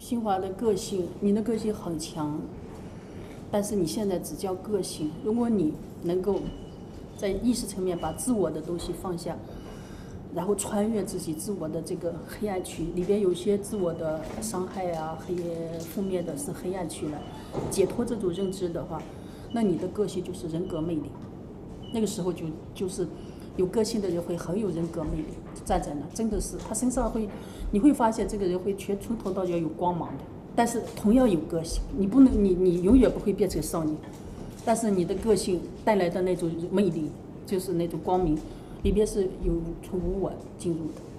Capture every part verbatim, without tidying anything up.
新华的个性，你的个性很强，但是你现在只叫个性。如果你能够在意识层面把自我的东西放下，然后穿越自己自我的这个黑暗区，里边有些自我的伤害啊、黑负面的是黑暗区了，解脱这种认知的话，那你的个性就是人格魅力。那个时候就就是有个性的人会很有人格魅力，站在那真的是他身上会，你会发现这个人会全从头到脚有光芒的。但是同样有个性，你不能你你永远不会变成少年，但是你的个性带来的那种魅力，就是那种光明，里边是有从无我进入的。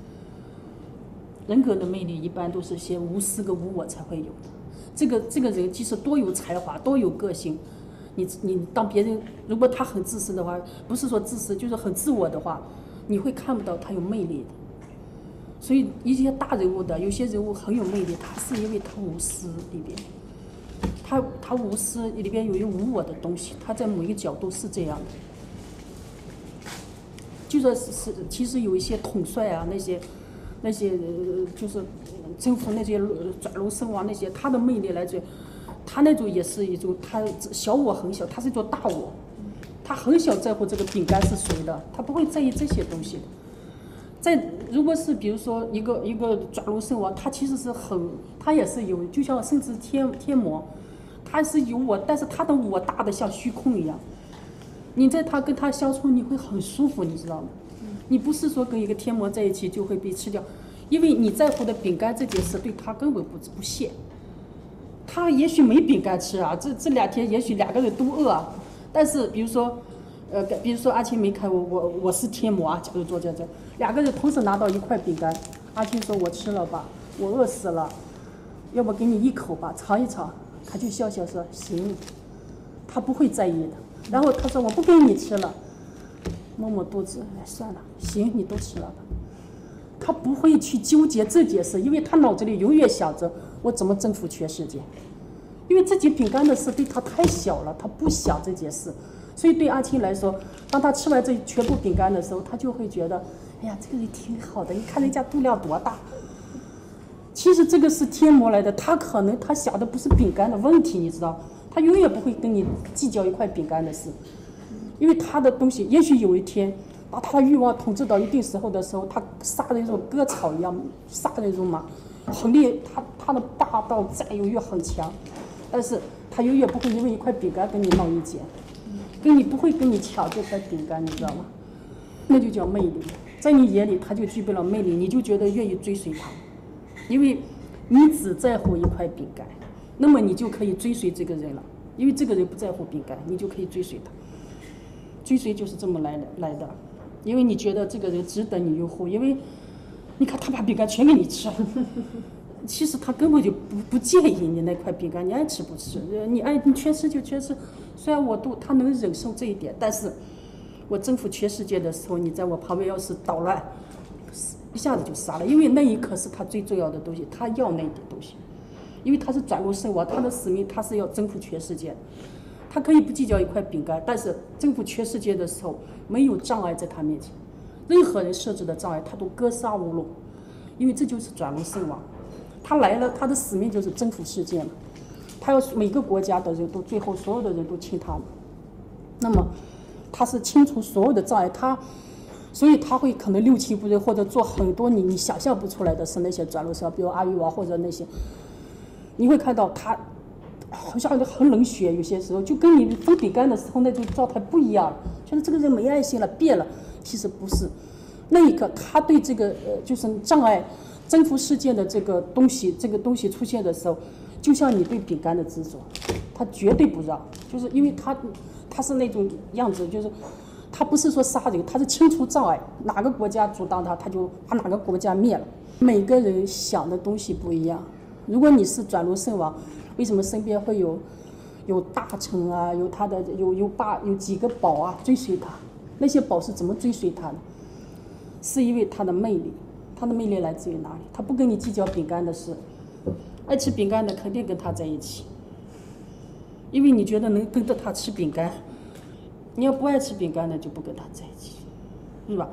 人格的魅力一般都是些无私跟无我才会有的。这个这个人即使多有才华，多有个性，你你当别人如果他很自私的话，不是说自私，就是很自我的话，你会看不到他有魅力的。所以一些大人物的，有些人物很有魅力，他是因为他无私里边，他他无私里边有一无我的东西，他在某一个角度是这样的。就说是是，其实有一些统帅啊，那些那些就是征服那些转轮圣王那些，他的魅力来自于他那种也是一种，他小我很小，他是一种大我，他很小在乎这个饼干是谁的，他不会在意这些东西的。在如果是比如说一个一个转轮圣王，他其实是很，他也是有，就像甚至天天魔，他是有我，但是他的我大的像虚空一样。你在他跟他相处，你会很舒服，你知道吗？你不是说跟一个天魔在一起就会被吃掉，因为你在乎的饼干这件事对他根本不不屑。他也许没饼干吃啊，这这两天也许两个人都饿啊，但是比如说。呃，比如说阿青没开我，我我是天魔啊，假如坐在这，两个人同时拿到一块饼干，阿青说我吃了吧，我饿死了，要不给你一口吧，尝一尝，他就笑笑说行，他不会在意的。然后他说我不给你吃了，摸摸肚子，哎算了，行，你都吃了吧。他不会去纠结这件事，因为他脑子里永远想着我怎么征服全世界，因为自己饼干的事对他太小了，他不想这件事。所以对阿青来说，当他吃完这全部饼干的时候，他就会觉得，哎呀，这个人挺好的，你看人家肚量多大。其实这个是天魔来的，他可能他想的不是饼干的问题，你知道，他永远不会跟你计较一块饼干的事，因为他的东西，也许有一天，当他的欲望统治到一定时候的时候，他杀人如割草一样，杀人如麻，很厉害，他他的霸道占有欲很强，但是他永远不会因为一块饼干跟你闹意见。跟你不会跟你抢这块饼干，你知道吗？那就叫魅力，在你眼里他就具备了魅力，你就觉得愿意追随他，因为你只在乎一块饼干，那么你就可以追随这个人了，因为这个人不在乎饼干，你就可以追随他。追随就是这么来的来的，因为你觉得这个人值得你拥护，因为你看他把饼干全给你吃了。其实他根本就不不介意你那块饼干，你爱吃不吃，你爱你全吃就全吃。虽然我都他能忍受这一点，但是我征服全世界的时候，你在我旁边要是捣乱，一下子就杀了。因为那一刻是他最重要的东西，他要那点东西，因为他是转入圣王，他的使命他是要征服全世界。他可以不计较一块饼干，但是征服全世界的时候，没有障碍在他面前，任何人设置的障碍他都格杀勿论，因为这就是转入圣王。他来了，他的使命就是征服世界嘛。他要每个国家的人都最后所有的人都听他的，那么他是清除所有的障碍，他所以他会可能六亲不认，或者做很多你你想象不出来的事。那些转轮圣，比如阿育王或者那些，你会看到他好像很冷血，有些时候就跟你分饼干的时候那种状态不一样，觉得这个人没爱心了，变了。其实不是，那一刻他对这个呃就是障碍。征服世界的这个东西，这个东西出现的时候，就像你对饼干的执着，他绝对不让，就是因为他他是那种样子，就是他不是说杀人，他是清除障碍，哪个国家阻挡他，他就把哪个国家灭了。每个人想的东西不一样。如果你是转轮圣王，为什么身边会有有大臣啊，有他的有有霸有几个宝啊追随他？那些宝是怎么追随他的？是因为他的魅力。他的魅力来自于哪里？他不跟你计较饼干的事，爱吃饼干的肯定跟他在一起，因为你觉得能跟着他吃饼干。你要不爱吃饼干的就不跟他在一起，是吧？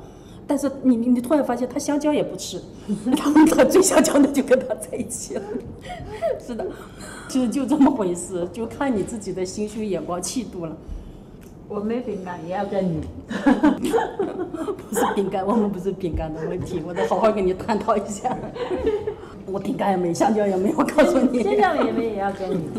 但是你你你突然发现他香蕉也不吃，然后他最香蕉的就跟他在一起了。是的，就就这么回事，就看你自己的心胸、眼光、气度了。 我没饼干也要跟你。 不是饼干，我们不是饼干的问题，我得好好跟你探讨一下。我饼干也没，香蕉也没，我告诉你。 香蕉也没也要跟你。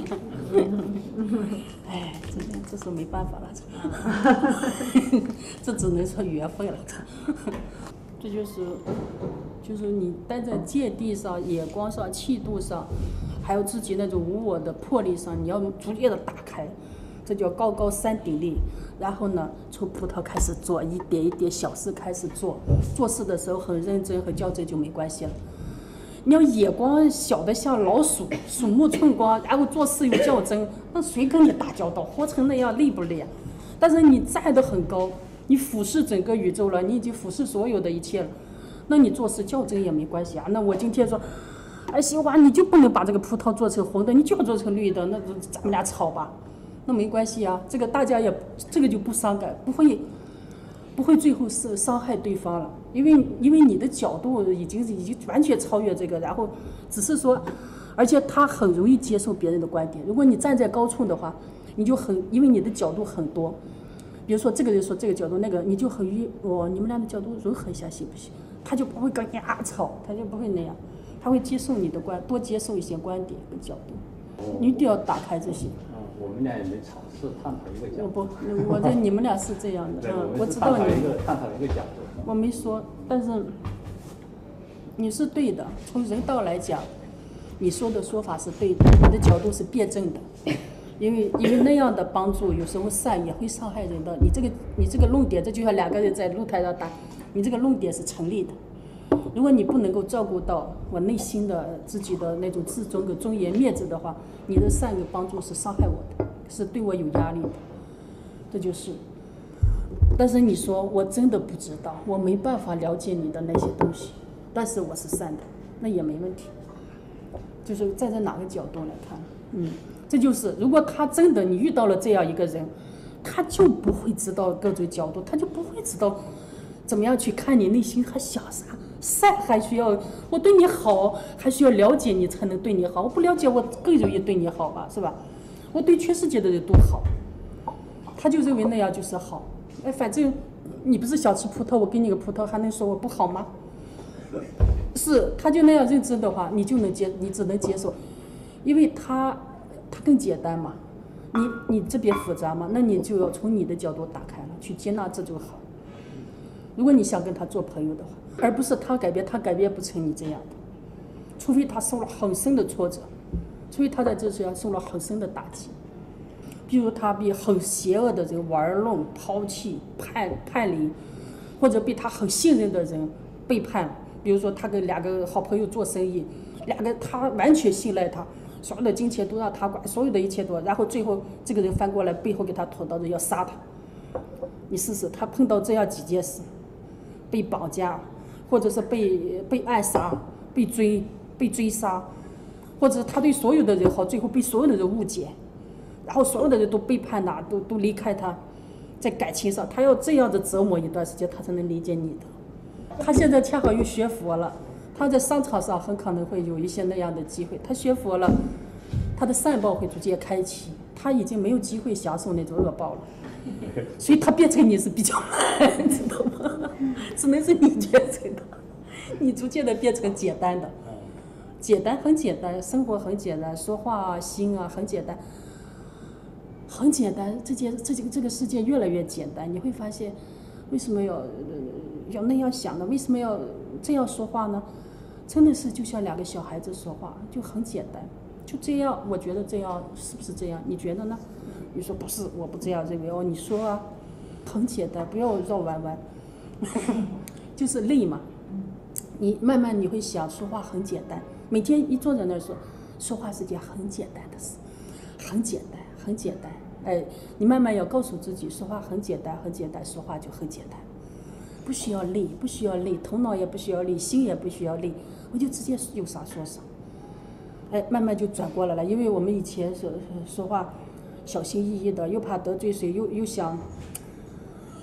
哎，这这是没办法了，这这只能说缘分了。这就是就是你待在芥蒂上、眼光上、气度上，还有自己那种无我的魄力上，你要逐渐的打开。这叫高高山顶立，然后呢，从葡萄开始做，一点一点小事开始做，做事的时候很认真和较真就没关系了。你要眼光小的像老鼠，鼠目寸光，然后做事又较真，那谁跟你打交道？活成那样累不累？但是你站得很高，你俯视整个宇宙了，你已经俯视所有的一切了，那你做事较真也没关系啊。那我今天说，哎，喜欢你就不能把这个葡萄做成红的，你就要做成绿的，那咱们俩吵吧。那没关系啊，这个大家也这个就不伤感，不会不会最后是伤害对方了，因为因为你的角度已经已经完全超越这个，然后只是说，而且他很容易接受别人的观点。如果你站在高处的话，你就很因为你的角度很多，比如说这个人说这个角度那个，你就很容易哦，你们俩的角度融合一下行不行？他就不会跟你啊吵，他就不会那样，他会接受你的观，多接受一些观点跟角度，你一定要打开这些。 我们俩也没吵，是探讨一个角度。 我不，我这你们俩是这样的，嗯，我知道你。 一个探讨一个角度。 我没说，但是你是对的。从人道来讲，你说的说法是对的，你的角度是辩证的，因为因为那样的帮助有时候善也会伤害人的。你这个你这个论点，这就像两个人在露台上打，你这个论点是成立的。如果你不能够照顾到我内心的自己的那种自尊跟尊严面子的话，你的善跟帮助是伤害我的，是对我有压力的，这就是。但是你说我真的不知道，我没办法了解你的那些东西，但是我是善的，那也没问题。就是站在哪个角度来看，嗯，这就是如果他真的你遇到了这样一个人，他就不会知道各种角度，他就不会知道怎么样去看你内心还想啥。善还需要我对你好，还需要了解你才能对你好。我不了解我更容易对你好吧，是吧？我对全世界的人都好，他就认为那样就是好。哎，反正你不是想吃葡萄，我给你个葡萄，还能说我不好吗？是，他就那样认知的话，你就能接，你只能接受，因为他他更简单嘛。你你这边复杂嘛，那你就要从你的角度打开了，去接纳这种好。如果你想跟他做朋友的话，而不是他改变，他改变不成你这样的，除非他受了很深的挫折，除非他在这上受了很深的打击，比如他被很邪恶的人玩弄、抛弃、叛叛离，或者被他很信任的人背叛，比如说他跟两个好朋友做生意，两个他完全信赖他，所有的金钱都让他管，所有的一切都，然后最后这个人翻过来背后给他捅刀子要杀他，你试试，他碰到这样几件事，被绑架。或者是被被暗杀、被追、被追杀，或者他对所有的人好，最后被所有的人误解，然后所有的人都背叛他，都都离开他，在感情上，他要这样的折磨一段时间，他才能理解你的。他现在恰好又学佛了，他在商场上很可能会有一些那样的机会。他学佛了，他的善报会逐渐开启，他已经没有机会享受那种恶报了。所以他变成你是比较难，知道吗？只能是你变成的，你逐渐的变成简单的，简单很简单，生活很简单，说话啊、心啊很简单，很简单。这件这这个这个世界越来越简单，你会发现，为什么要、呃、要那样想呢？为什么要这样说话呢？真的是就像两个小孩子说话，就很简单，就这样。我觉得这样是不是这样？你觉得呢？你说不是，我不这样认为哦。你说啊，很简单，不要绕弯弯，就是累嘛。你慢慢你会想，说话很简单。每天一坐在那儿说，说话是件很简单的事，很简单，很简单。哎，你慢慢要告诉自己，说话很简单，很简单，说话就很简单，不需要累，不需要累，头脑也不需要累，心也不需要累，我就直接有啥说啥。哎，慢慢就转过来了，因为我们以前说说话。小心翼翼的，又怕得罪谁，又又想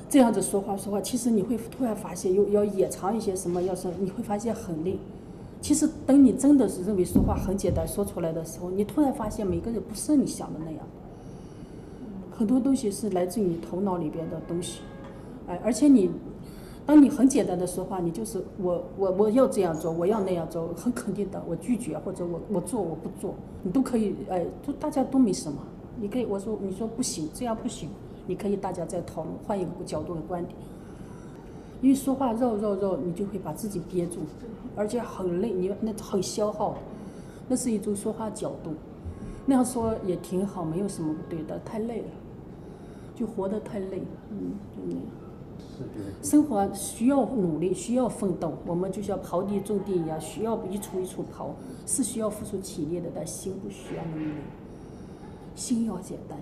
这样子说话说话，其实你会突然发现有要掩藏一些什么，要是你会发现很累。其实等你真的是认为说话很简单说出来的时候，你突然发现每个人不是你想的那样，很多东西是来自于你头脑里边的东西，哎，而且你当你很简单的说话，你就是我我我要这样做，我要那样做，很肯定的，我拒绝或者我我做我不做，你都可以，哎，都大家都没什么，你可以我说你说不行，这样不行，你可以大家再讨论，换一个角度的观点。因为说话绕绕绕，你就会把自己憋住，而且很累，你那很消耗，那是一种说话角度。那样说也挺好，没有什么不对的，太累了，就活得太累，嗯，就那样。生活需要努力，需要奋斗，我们就像刨地种地一样，需要一锄一锄刨，是需要付出体力的，但心不需要那么累，心要简单，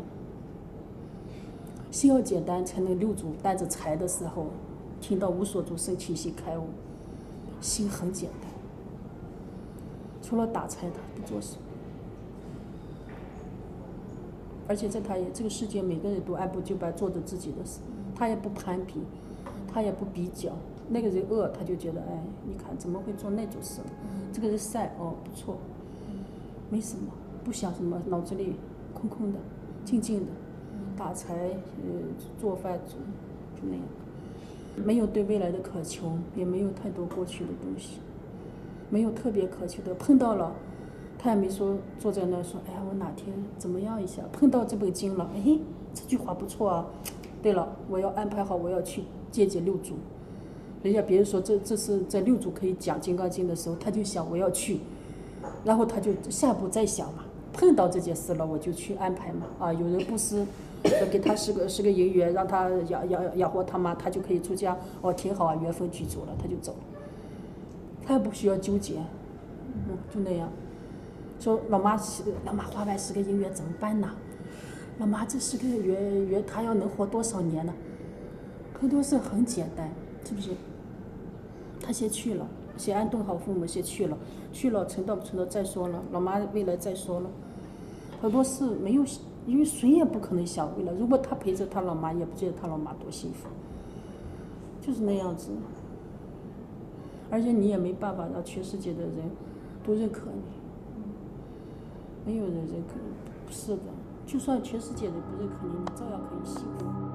心要简单，才能六祖担着柴的时候，听到无所住生气息开悟，心很简单，除了打柴他不做什么。而且在他也这个世界，每个人都按部就班做着自己的事，他也不攀比，他也不比较。那个人恶，他就觉得，哎，你看怎么会做那种事呢？这个人善，哦，不错，没什么，不想什么，脑子里空空的，静静的，打柴，呃，做饭，就那样，没有对未来的渴求，也没有太多过去的东西，没有特别渴求的，碰到了。他也没说坐在那说，哎呀，我哪天怎么样一下，碰到这本经了，哎，这句话不错啊。对了，我要安排好，我要去接见六祖。人家别人说这这是在六祖可以讲《金刚经》的时候，他就想我要去，然后他就下步再想嘛，碰到这件事了，我就去安排嘛。啊，有人布施，给他十个十个银元，让他养养养活他妈，他就可以出家。哦，挺好啊，缘分具足了，他就走了，他也不需要纠结，嗯，就那样。说老妈，老妈花完十个银元怎么办呢？老妈这十个月月她要能活多少年呢？很多事很简单，是不是？他先去了，先安顿好父母，先去了，去了成道不成道再说了，老妈未来再说了。很多事没有，因为谁也不可能想未来。如果他陪着他老妈，也不觉得他老妈多幸福，就是那样子。而且你也没办法让全世界的人都认可你。没有人认可你，不是的，就算全世界人不认可你，你照样可以幸福。